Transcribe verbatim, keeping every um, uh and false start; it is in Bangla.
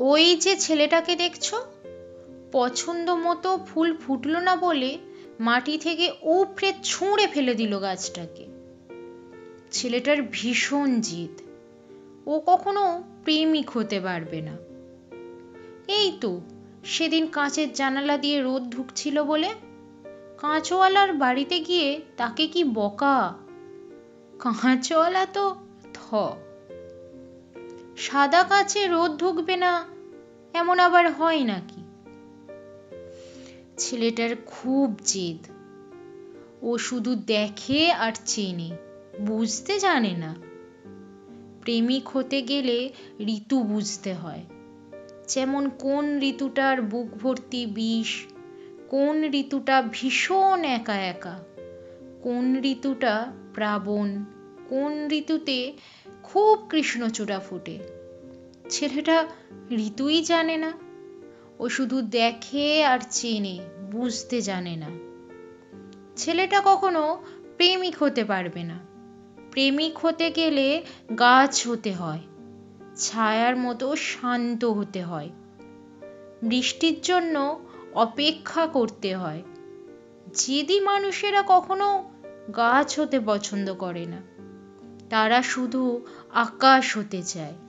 ওই যে ছেলেটাকে দেখছো, পছন্দ মতো ফুল ফুটলো না বলে মাটি থেকে উপড়ে ছুঁড়ে ফেলে দিল গাছটাকে। ছেলেটার ভীষণ জিদ, ও কখনো প্রেমিক হতে পারবে না। এই তো সেদিন কাঁচের জানালা দিয়ে রোদ ঢুকছিল বলে কাঁচওয়ালার বাড়িতে গিয়ে তাকে কি বকা! কাঁচওয়ালা তো থ। সাদা কাঁচে রোদ ঢুকবে না এমন আবার হয় নাকি? ছেলেটার খুব জেদ, ও শুধু দেখে আর চেনে, বুঝতে জানে না। প্রেমিক হতে গেলে ঋতু বুঝতে হয়, যেমন কোন ঋতুটার বুক ভর্তি বিষ, কোন ঋতুটা ভীষণ একা একা, কোন ঋতুটা প্লাবন, কোন ঋতুতে খুব কৃষ্ণচূড়া ফোটে। ছেলেটা ঋতুই জানে না, ও শুধু দেখে আর চেনে, বুঝতে জানে না। ছেলেটা কখনো প্রেমিক হতে পারবে না। প্রেমিক হতে গেলে গাছ হতে হয়, ছায়ার মতো শান্ত হতে হয়, বৃষ্টির জন্য অপেক্ষা করতে হয়। জেদি মানুষেরা কখনো গাছ হতে পছন্দ করে না, তারা শুধু আকাশ হতে চায়।